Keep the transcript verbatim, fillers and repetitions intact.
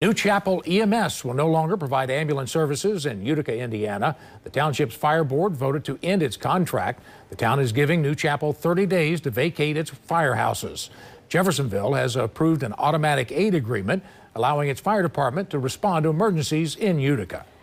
New Chapel E M S will no longer provide ambulance services in Utica, Indiana. The township's fire board voted to end its contract. The town is giving New Chapel thirty days to vacate its firehouses. Jeffersonville has approved an automatic aid agreement allowing its fire department to respond to emergencies in Utica.